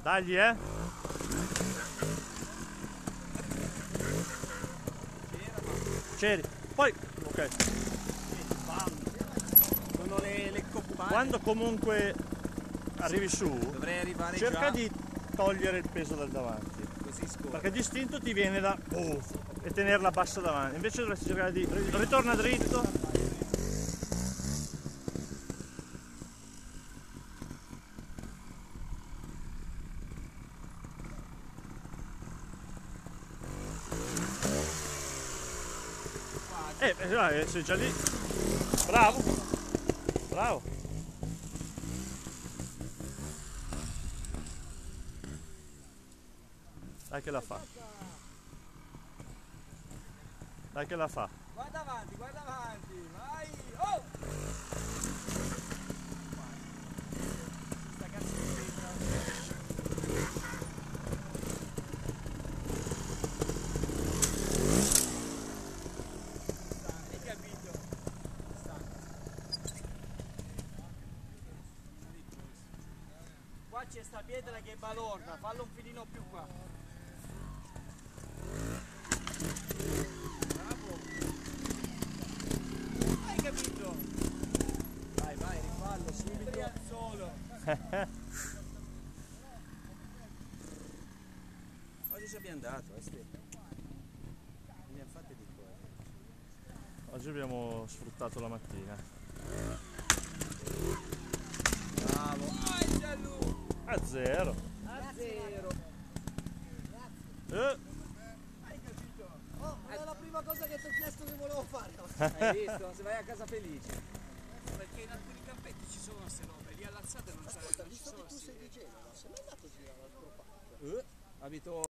Dagli, C'eri. Poi, ok. Sono le coppate. Quando comunque arrivi su, dovrei arrivare cerca già. di togliere il peso dal davanti. Così scorre. Perché d'istinto ti viene da e tenerla bassa davanti. Invece dovresti cercare di ritorna dritto. Sei già lì. Bravo. Bravo. Dai che la fa. Dai che la fa. Guarda avanti, vai! Oh! Sta cazzo di pietra. Hai capito? Qua c'è sta pietra che balorda, fallo un filino più qua. Vai, rifallo subito. Al solo. Oggi ci abbiamo dato, abbiamo fatte di cose. Oggi abbiamo sfruttato la mattina. Bravo. Vai Gianlu! A zero. A zero. Hai capito? Oh, è la prima cosa che ti ho chiesto che volevo fare. Hai visto? Se vai a casa felice. Perché in alcuni campetti ci sono queste robe, lì all'alzate non c'è. Ascolta, visto che tu sei di Genova, sei mai andato a girare al Pro Park? Abito